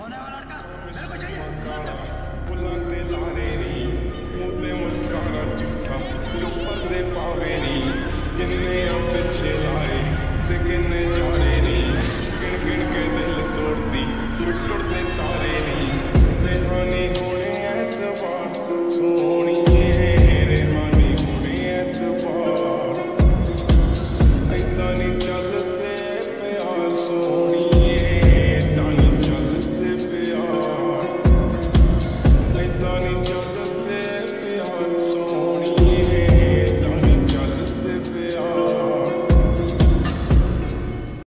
बुलाते लारे नी मुँह ते मुस्कारा झूठा जो पर्दे पावे नी किन्ने पिछे